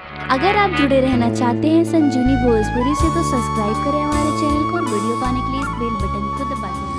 अगर आप जुड़े रहना चाहते हैं संजीवनी भोजपुरी से तो सब्सक्राइब करें हमारे चैनल को और वीडियो पाने के लिए इस बेल बटन को दबा दें।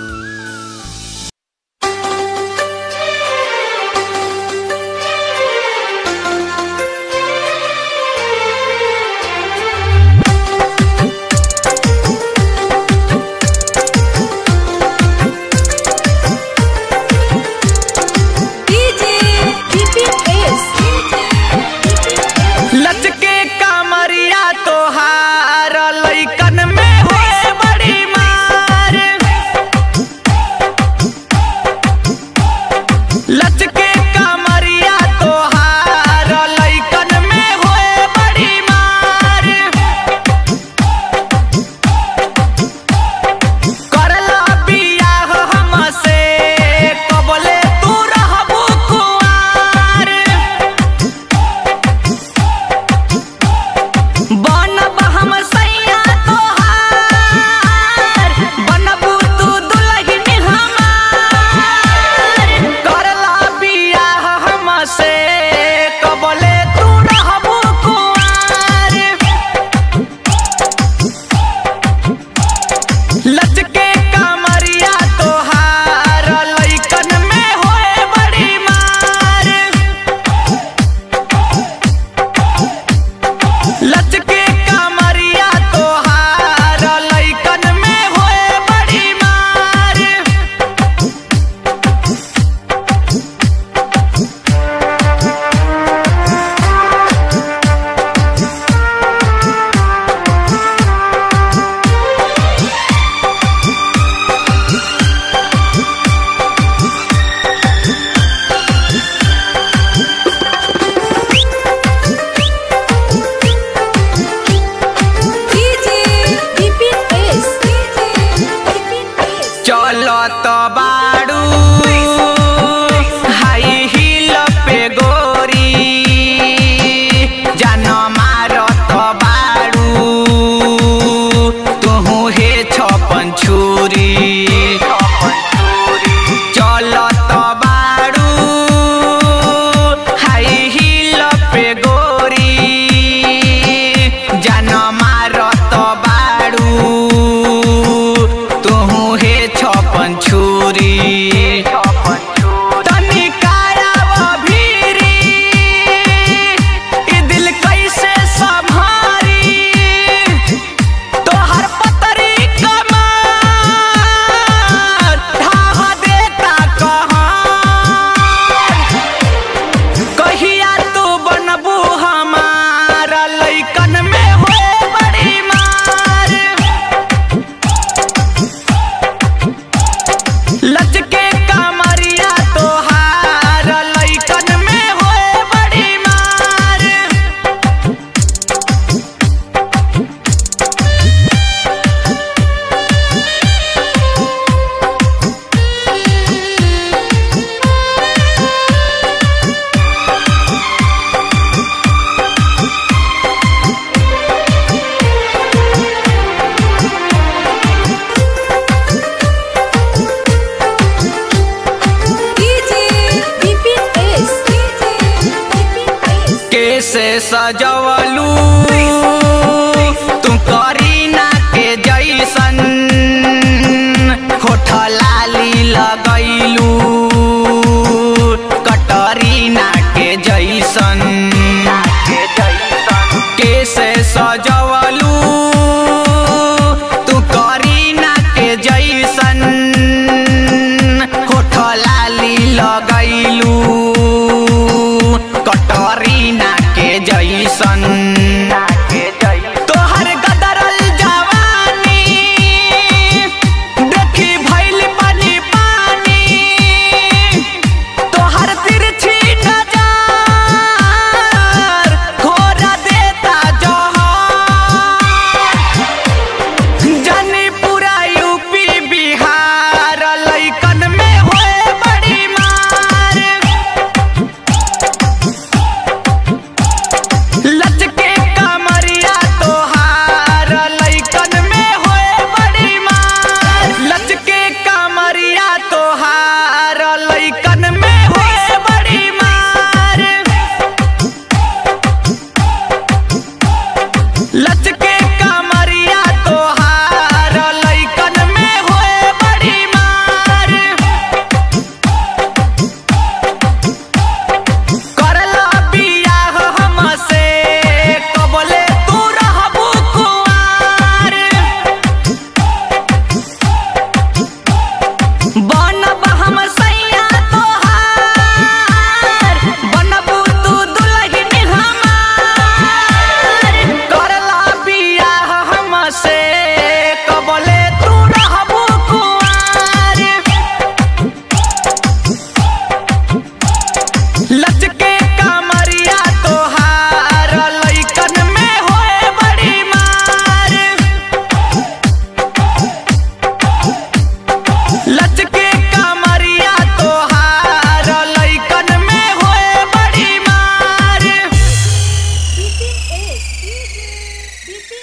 सजवलू तू करीना के जैसन होठ लाली लगैलू कटरीना के जैसन कैसे सजवलू तू करीना के जैसन होठ लाली लगैलू कटरीना के जैसन तोहर गदरल जवानी देखी भइल पानी पानी तोहर तिरछी नजर घोरा देता जहर जानी पूरा यूपी बिहार लइकन में होए बड़ी मार लचके बीपी